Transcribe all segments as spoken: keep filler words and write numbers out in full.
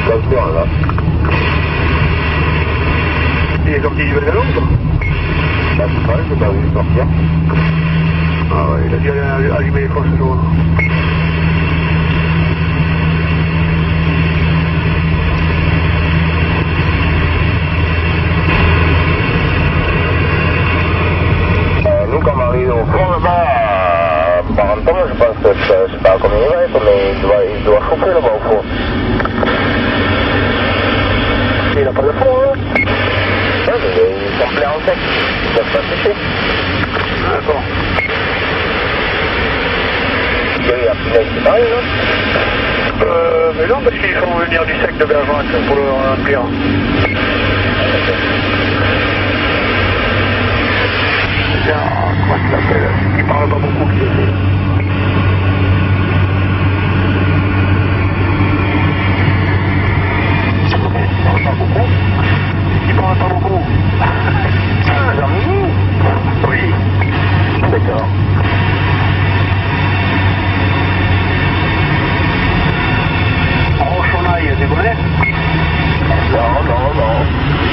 Là, là. Il est sorti du vélo ou pas? Bah, c'est pas, je n'ai pas vu sortir. Ah ouais, il a dû aller allumer les forces jour. Euh, nous, quand on arrive au fond là-bas, par un temps, je pense que je sais pas combien il va être, mais il doit, il doit chauffer là-bas au fond. Il n'a pas de fond, hein? Ouais, mais il semblait en sec. Il ne doit pas sécher. D'accord. Il y a Pinay, c'est pareil, non? Euh, mais non, parce qu'il faut venir du sec de Bergerac pour le remplir. Bien, comment tu l'appelles? Il parle pas beaucoup, qui le fait. Pas beaucoup. Il parle pas beaucoup. Ah, Jean-Mini? Oui. D'accord. Rochonaille, tu connais? Non, non, non.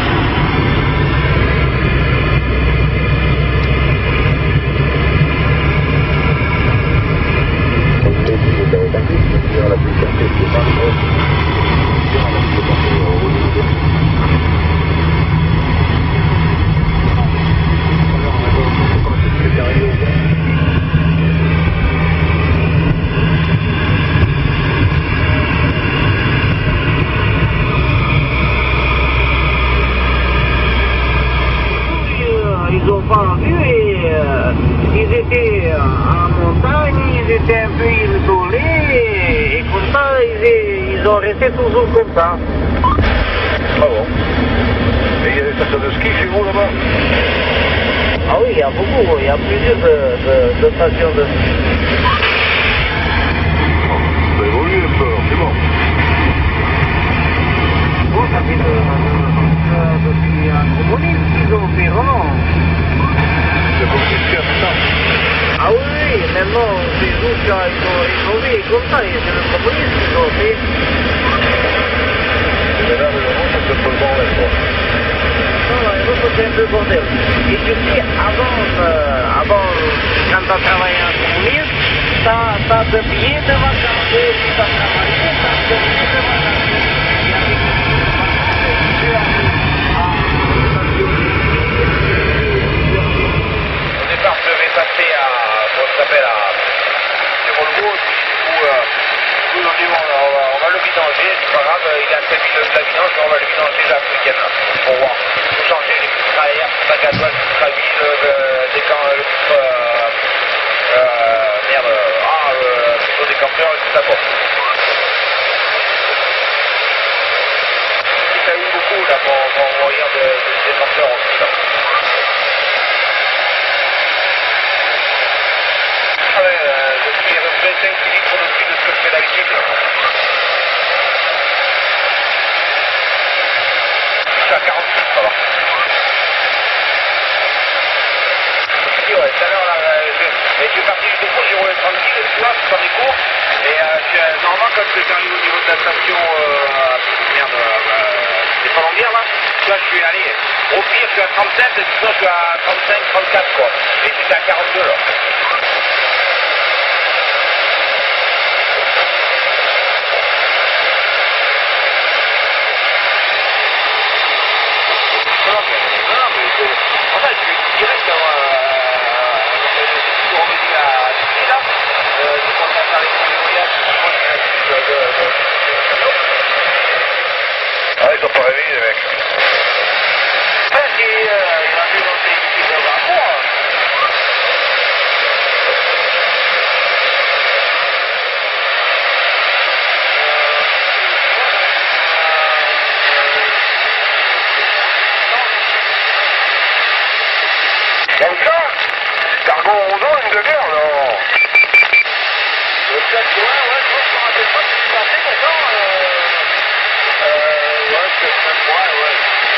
Ils ont pas vu et euh, ils étaient en montagne, ils étaient un peu isolés et comme ça ils, ils ont resté toujours comme ça. Ah bon? Et il y a des stations de ski chez vous là-bas? Ah oui, il y a beaucoup, il y a plusieurs de, de, de stations de ski. Ça évolue un peu, c'est bon. Bon, ça fait de, de, de ski en communisme qu'ils ont fait, non? Le communiste a fait ça? Ah oui, oui, maintenant, ces jours ils ont rénové comme ça, et c'est le communiste qu'ils ont fait. Mais là, le moment, c'est un peu le bordel, quoi. Non, non, le moment, c'est un peu le bordel. Et tu sais, avant, euh, avant quand tu as travaillé en communiste, tu as de billets de vacances, tu as travaillé, tu as de billets de vacances. Je vais passer à, comment ça s'appelle, à Volvo, où euh, nous on dit bon, on va, on va le vidanger, c'est pas grave, il a accepté le la vidange, mais on va le vidanger là ce week-end, pour voir, pour changer les filtres à air, tout à gasoil, tout à huile, le, des camps, le filtre, euh, euh, merde, ah, le filtre des campeurs et tout ça quoi. Ça a eu beaucoup là, quand on regarde des campeurs aussi là. Ah ouais, euh, je suis vingt-cinq litres au-dessus de ce que je fais d'habitude. Je suis à quarante-six, ça va. Et ouais, tout à l'heure, là, je, je suis parti du dépôt, j'ai roulé tranquille, tu vois, c'est pas des cours. Et euh, je, normalement, quand j'arrive au niveau de la station, euh, merde, euh, des Colombières, là, tu vois, je suis allé, au pire, je suis à trente-sept, et sinon, je suis à trente-cinq, trente-quatre, quoi. Et j'étais à quarante-deux, là. Ah, ils sont pas réveillés, les mecs. Ben, si, euh, il a vu dans ses équipes de rapport. Comme ça? Cargo Rondo, une demi-heure, non? Peut-être, ouais, ouais, je me rappelle pas ce qui s'est passé, maintenant, euh... Euh, ouais, c'est même moi, ouais.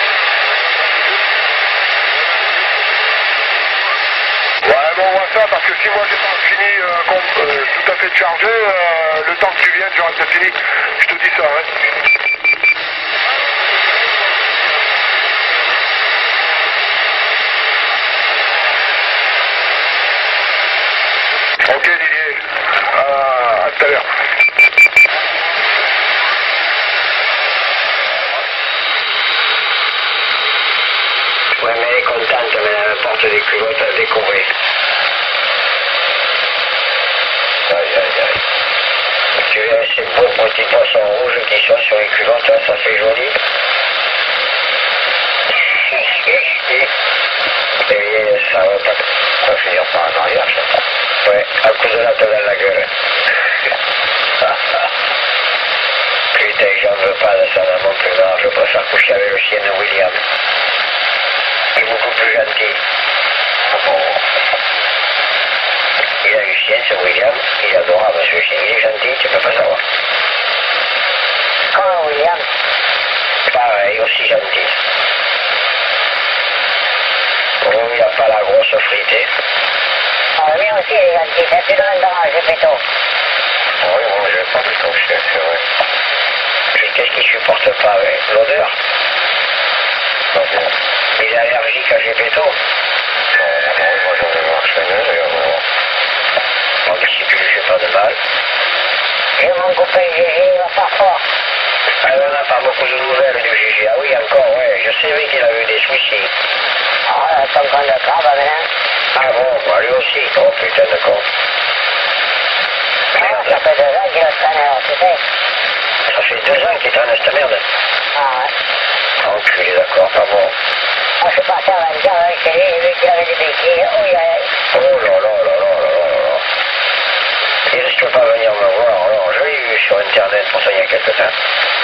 Ouais, bon, on voit ça, parce que si moi j'ai pas fini euh, euh, tout à fait de charger, euh, le temps que tu viennes, j'aurais peut-être fini. Je te dis ça, ouais. porte des culottes à découvrir. Aïe, aïe, aïe. Tu vois ces beaux petits poissons rouges qui sont sur les culottes, hein, ça fait joli. Et ça va pas, pas finir par en arrière, ça. Ouais, à cause de la tête dans la gueule. Putain, j'en veux pas de ça dans mon plus grand, je préfère coucher avec le chien de William. Il est beaucoup plus gentil. Oh. Il a eu chien, ce William, il est adorable, ce chien, il est gentil, tu peux pas savoir. Comment William? Pareil, aussi gentil. Oh, il n'a pas la grosse fritée. Ah, lui aussi il est gentil, c'est plus grand dans le péto. Oui, moi je vais pas du tout, c'est vrai. Puis qu'est-ce qu'il supporte pas, ouais? L'odeur. L'odeur. Il est allergique à Gepetto. Non, non, moi j'en ai marre, je vais d'ailleurs. Bon, mais si tu lui fais pas de mal. Et mon copain Gégé, il va pas fort. Ah, on n'a pas beaucoup de nouvelles du Gégé. Ah oui, encore, ouais. Je sais, oui, qu'il a eu des soucis. Ah, ton compte de crabe maintenant. Ah bon, bah lui aussi. Oh putain de con. Ah, ça fait deux ans qu'il a traîné, tu sais. Ça fait deux ans qu'il traîne cette merde. Ah, ouais. Enculé, d'accord, pas bon. Moi, je suis parti avant-hier avec lui, j'ai vu qu'il avait des béquilles. Oh, aïe, aïe. Oh là là là là là là là là. Il risque pas venir me voir, alors je l'ai vu sur internet pour ça il y a quelque temps.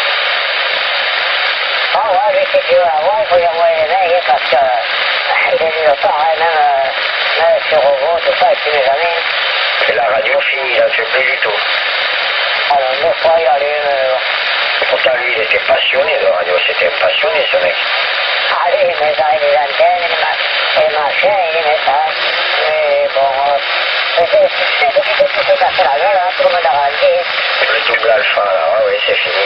Ah, ouais, lui, si tu veux l'avoir, il faut lui envoyer les mails, parce que euh, il est nulle part, hein, même, euh, même sur Robo, tout ça, tu n'es jamais. Et la radio finie, il n'en fait plus du tout. Alors, deux fois, il allume. Euh... Pourtant lui il était passionné de radio, c'était un passionné ce mec. Ah, lui, il met ça, les antennes, les, ma les machins, il met ça. Mais bon, euh, c'est depuis que tu t'es cassé la gueule, hein, tout le monde a rendu. Le double alpha là, ouais, oui, c'est fini.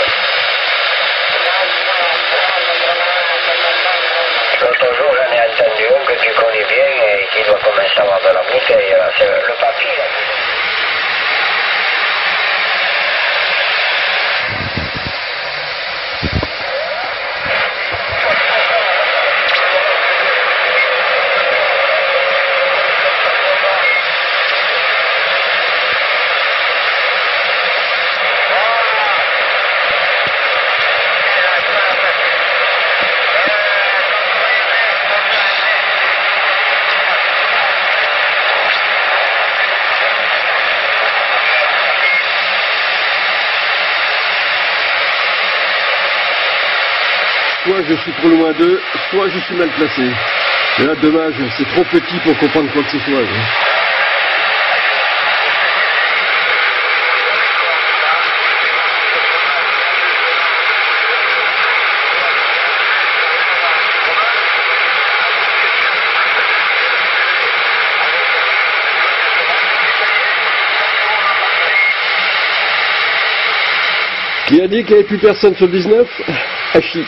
L'autre jour j'en ai entendu un que tu connais bien et qui doit commencer à avoir de la bouteille, là, c'est le, le papy là. Soit je suis trop loin d'eux, soit je suis mal placé. Et là, dommage, c'est trop petit pour comprendre quoi que ce soit. Hein. Qui a dit qu'il n'y avait plus personne sur le dix-neuf? Hachi.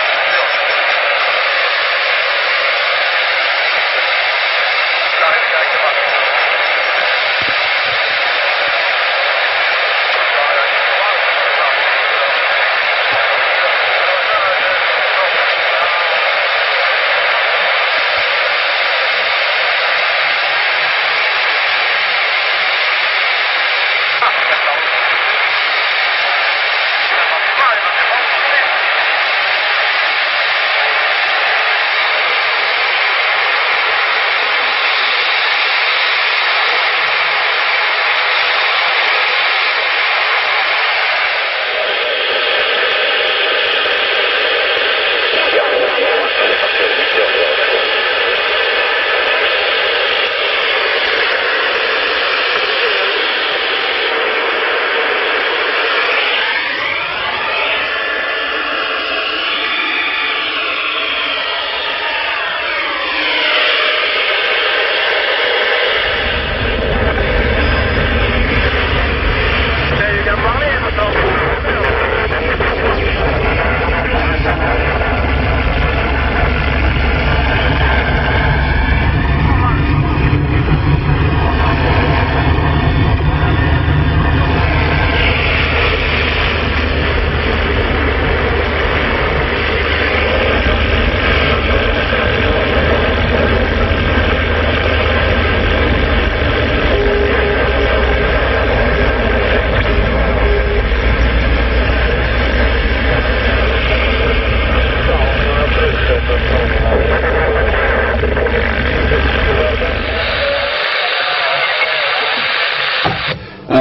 Sorry, sorry.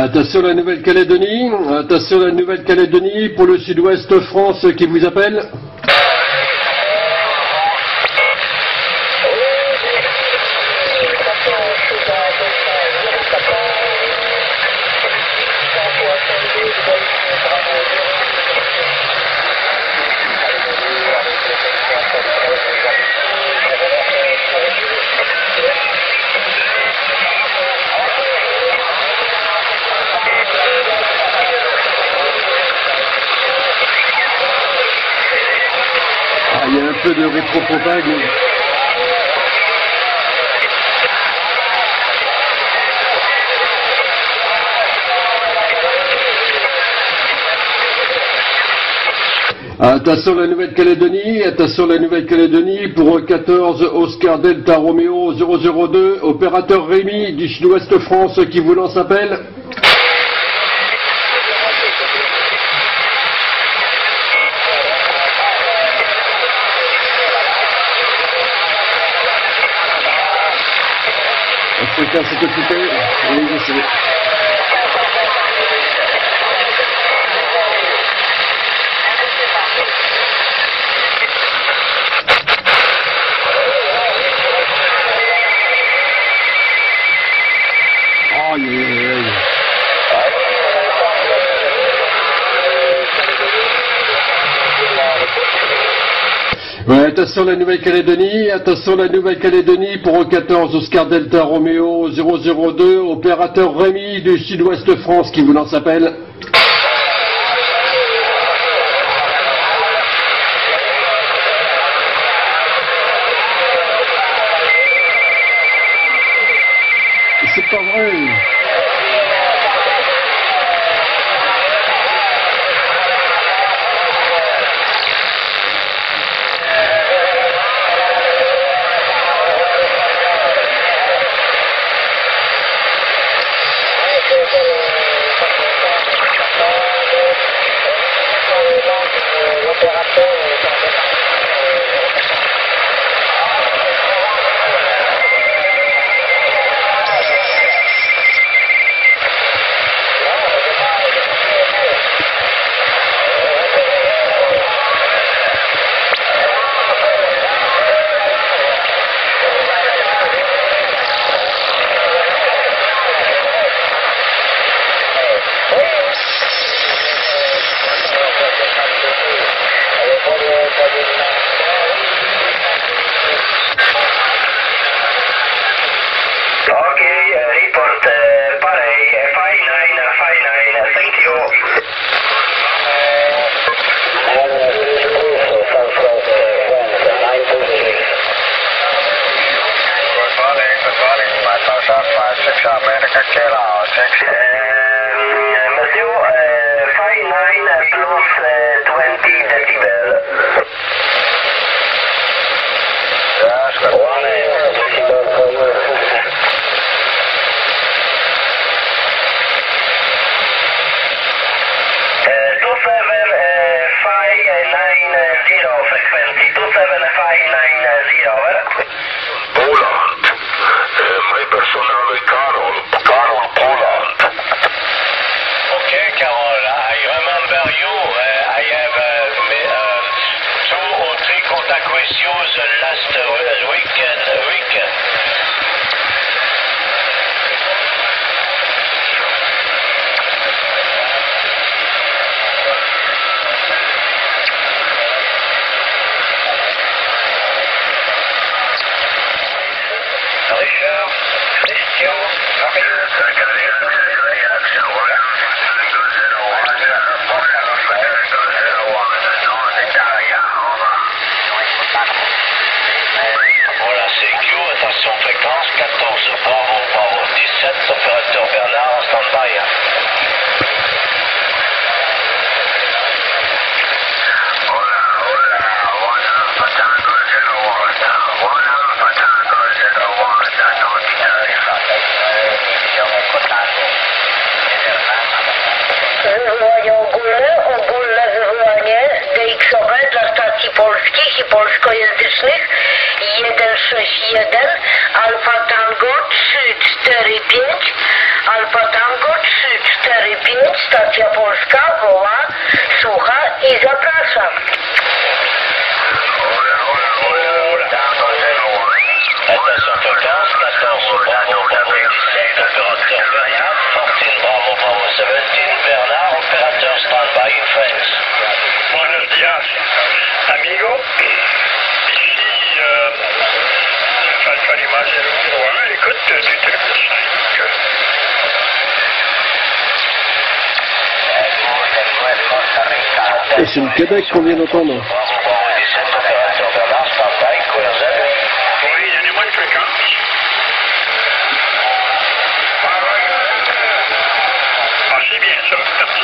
Attention la Nouvelle-Calédonie, attention la Nouvelle-Calédonie pour le Sud-Ouest France qui vous appelle. Il y a un peu de rétropropague. Attention la Nouvelle-Calédonie, attention la Nouvelle-Calédonie pour quatorze Oscar Delta Romeo zéro zéro deux, opérateur Rémi du Sud-Ouest France qui vous lance appel. Quelqu'un s'est occupé. Oui, je sais. Oh, yeah, yeah, yeah. Ouais, attention la Nouvelle-Calédonie, attention la Nouvelle-Calédonie pour quatorze Oscar Delta Romeo zéro zéro deux, opérateur Rémi du Sud-Ouest France qui vous lance appel. C'est pas vrai. polskich i polskojęzycznych jeden sześć jeden, Alfa Tango trzy cztery pięć, Alfa Tango trzy cztery Lima zéro trois. Écoute, du triple cinq. Et c'est le Québec qu'on vient d'entendre. Oui, donnez-moi une fréquence. Ah, c'est bien ça.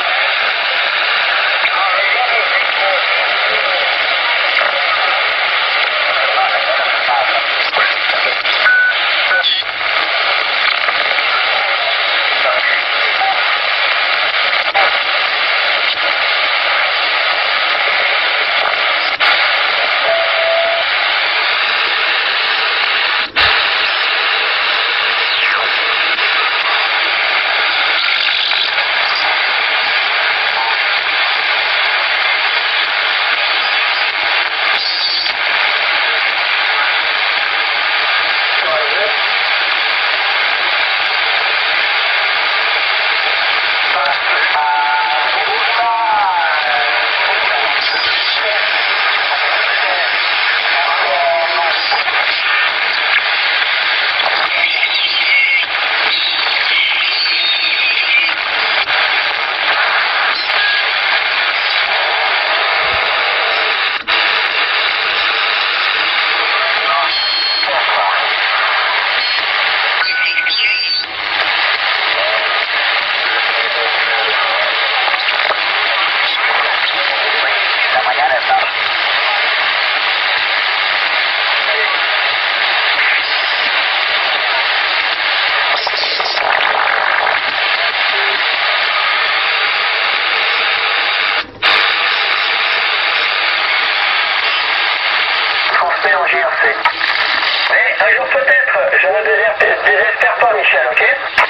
En G R C. Mais un jour peut-être, je ne désespère, désespère pas, Michel, ok?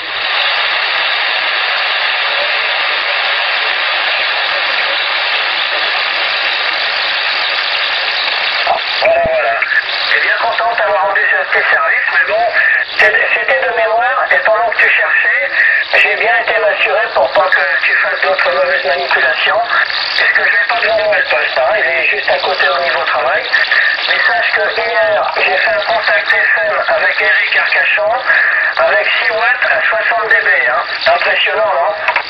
Voilà, voilà. Je suis bien content d'avoir rendu ce petit service, mais bon, c'était de mémoire, et pendant que tu cherchais, j'ai bien été m'assurer pour pas que tu fasses d'autres mauvaises manipulations, puisque je n'ai pas devant moi le poste, hein, il est juste à côté au niveau travail. Mais sache que hier, j'ai fait un contact F M avec Eric Arcachon, avec six watts à soixante décibels, hein. Impressionnant, non?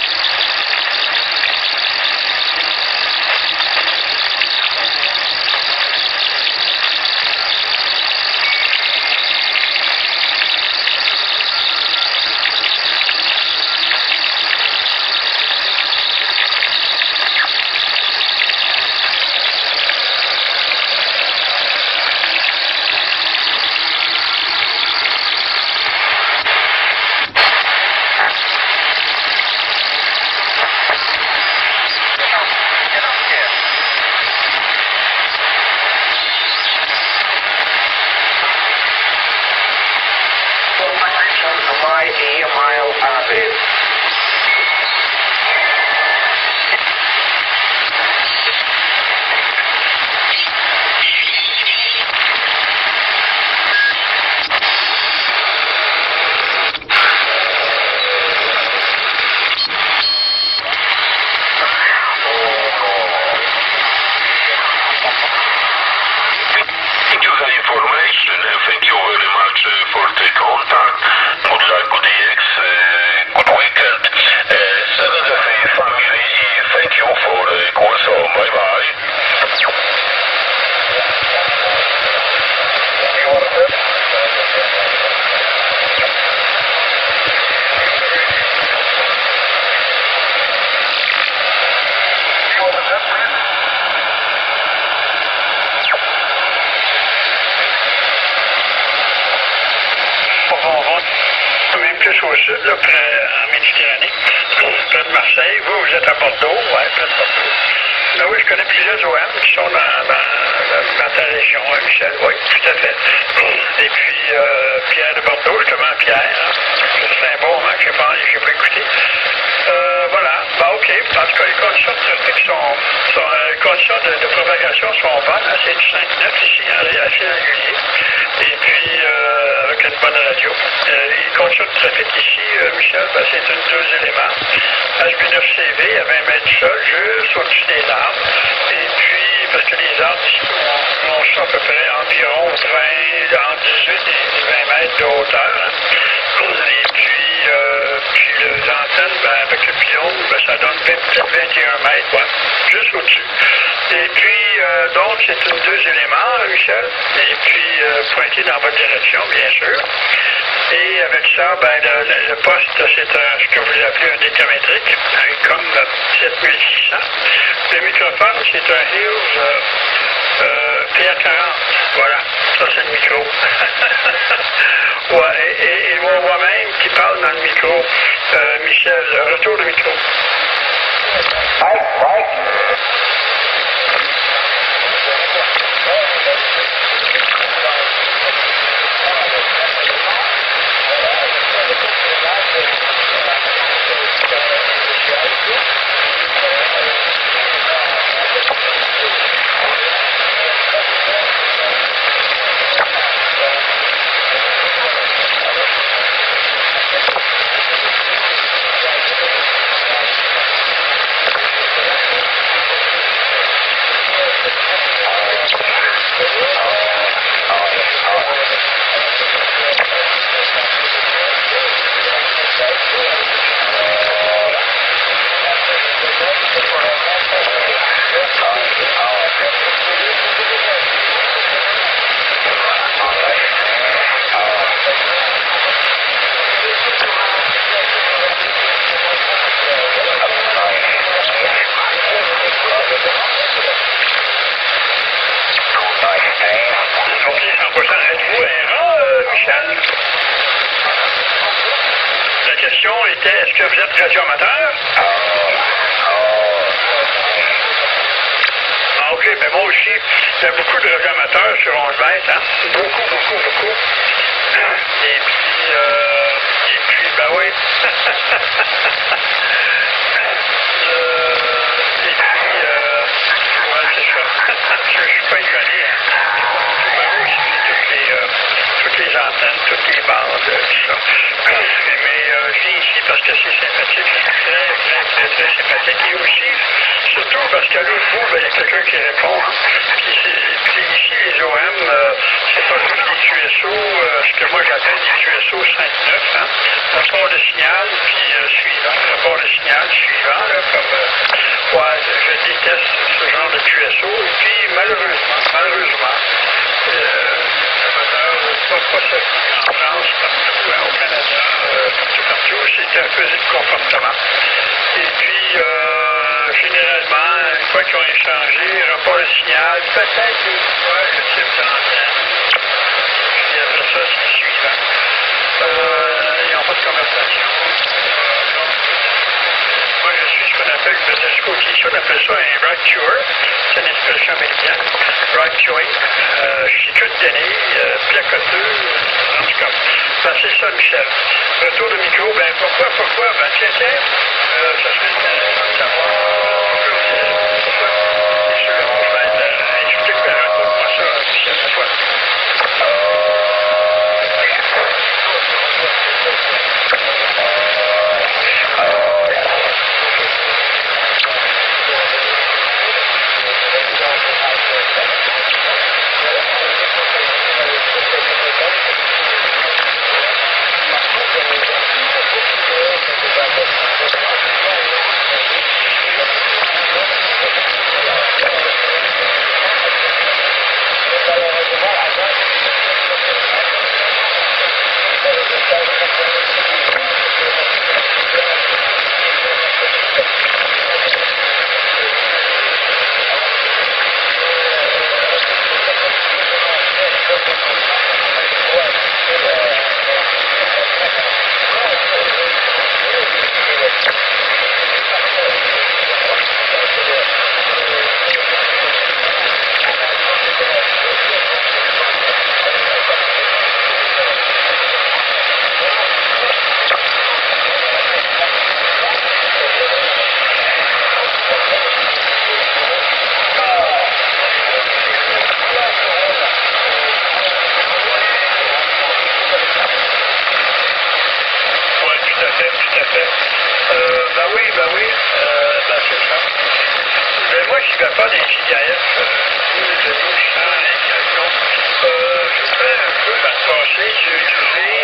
Au sud, là, près, en Méditerranée, près de Marseille. Vous, vous êtes à Bordeaux, oui, près de Bordeaux. Là, oui, je connais plusieurs O M qui sont dans, dans, dans ta région, hein, Michel, oui, tout à fait. Et puis, euh, Pierre de Bordeaux, justement, Pierre, hein, c'est un bon moment que j'ai pas, j'ai pas écouté. Euh, voilà, bah, ok, en tout cas, les conditions de trafic sont, sont euh, les conditions de, de propagation sont bonnes, hein, c'est du cinq neuf ici, assez régulier. Et puis, euh, avec une bonne radio. Euh, les conditions de trafic ici, euh, Michel, ben, c'est un deux éléments. H B neuf C V à vingt mètres du sol, juste au-dessus des arbres. Et puis, parce que les arbres ici ont, ont ça à peu près environ vingt, entre dix-huit et vingt de hauteur. Hein. Et puis, euh, puis les antennes, ben, avec le pylône, ben, ça donne peut-être vingt et un mètres, ouais, juste au-dessus. Et puis, euh, donc, c'est une deux éléments, Michel, et puis euh, pointé dans votre direction, bien sûr. Et avec ça, ben, le, le, le poste, c'est un, ce que vous appelez un décamétrique, un comme sept mille six cents. Le microphone, c'est un Hughes euh, euh, P A quarante. Voilà, ça c'est le micro. ouais, et, et, et moi-même qui parle dans le micro, euh, Michel, retour de micro. Mike, Mike. Est-ce que vous êtes radioamateur? Ah, ok, mais moi aussi, il y a beaucoup de radioamateurs sur onze mètres, hein? Beaucoup, beaucoup, beaucoup. Et puis, euh, et puis, ben oui. euh, et puis, euh, ouais, c'est ça. Je ne suis pas étonné, hein? Ben oui, c'est toutes les, euh, toutes les antennes, toutes les bandes, tout ça. Mais euh, je viens ici parce que c'est sympathique, c'est très, très, très, très sympathique. Et aussi, surtout parce qu'à l'autre bout, ben, il y a quelqu'un qui répond. Puis, puis ici, les O M, euh, c'est pas juste des Q S O, euh, ce que moi j'appelle des Q S O cinq neuf, hein. Rapport de signal, puis euh, suivant, rapport de signal suivant, là, comme, euh, ouais, je déteste ce genre de Q S O. Et puis, malheureusement, malheureusement, euh, pas, pas seulement en France, partout, hein, au Canada, euh, partout, partout, c'est un peu de comportement. Et puis, euh, généralement, une fois qu'ils ont échangé, rapport de signal, peut-être une fois le type d'antenne, puis après ça, c'est le suivant. Euh, ils n'ont pas de conversation. Euh, donc, moi, je suis ce qu'on appelle, je faisais ce côté-ci, on appelle ça un right cure. C'est une expression américaine. Right curing. Euh, je suis tout donné, euh, placoteux, en tout cas. Ben, c'est ça, Michel. Retour de micro, ben pourquoi, pourquoi? Ben tiens, tiens, euh, ça serait intéressant de savoir. Pourquoi? C'est sûr, je vais être, euh, explique, raconte-moi ça, Michel, une fois. J'ai utilisé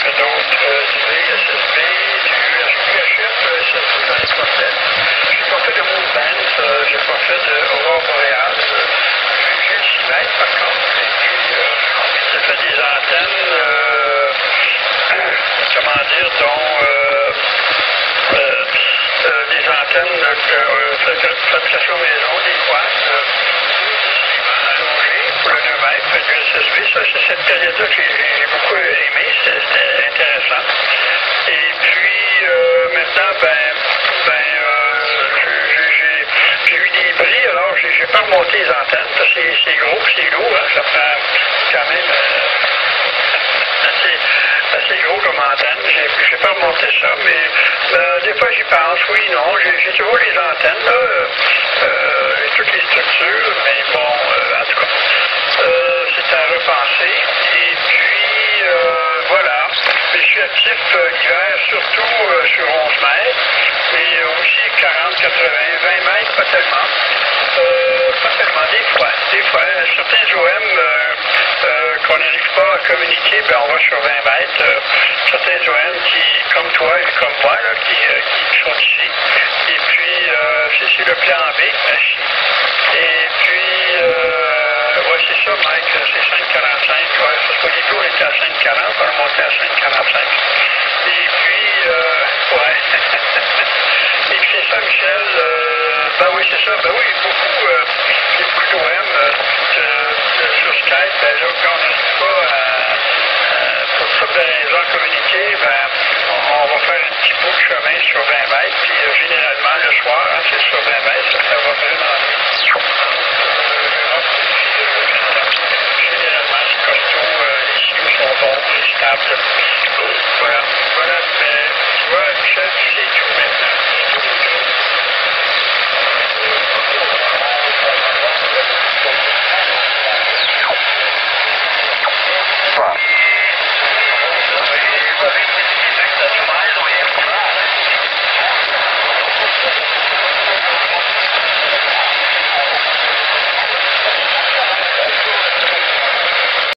fait d'autres, euh, du V S S B, du H P H F, S S B, j'en ai pas fait. J'ai pas fait de Moonband, euh, j'ai pas fait de Aurore Boréale. Euh, j'ai le six mètres par contre. Et puis, euh, j'ai fait des antennes, euh, comment dire, dont euh, euh, euh, des antennes de euh, fabrication maison, des quads, euh, allongées pour le deux mètres, du S S B. Ça, c'est cette période-là que j'ai beaucoup aimé, c'était intéressant. Et puis, euh, maintenant, ben, ben, euh, j'ai eu des bris, alors j'ai pas remonté les antennes, parce que c'est gros, c'est lourd, hein, ça prend quand même euh, assez, assez gros comme antenne. J'ai pas remonté ça, mais euh, des fois j'y pense, oui, non, j'ai toujours les antennes, là, euh, euh, et toutes les structures, mais bon, euh, en tout cas, euh, c'est à repenser. Et puis, euh, voilà. Mais je suis actif euh, l'hiver, surtout euh, sur onze mètres, mais aussi quarante, quatre-vingts, vingt mètres, pas tellement. Euh, pas tellement, des fois. Des fois, certains O M euh, euh, qu'on n'arrive pas à communiquer, ben on va sur vingt mètres. Euh, certains O M qui, comme toi et comme moi, là, qui, euh, qui sont ici. Et puis, euh, c'est le plan B. Et puis, euh, ouais, c'est ça, Mike, c'est cinq quarante-cinq. Ouais, parce qu'au début, on était à cinq quarante, on a monté à cinq quarante-cinq. Et puis, euh, ouais. Et puis, c'est ça, Michel. Euh, ben oui, c'est ça. Ben oui, beaucoup, euh, j'ai beaucoup d'O M euh, sur Skype. Ben là, quand on n'arrive pas à, à, pour toutes les raisons à communiquer, ben, on, on va faire un petit bout de chemin sur vingt mètres. Puis, euh, généralement, le soir, hein, c'est sur vingt mètres, ça, ça va vraiment mieux.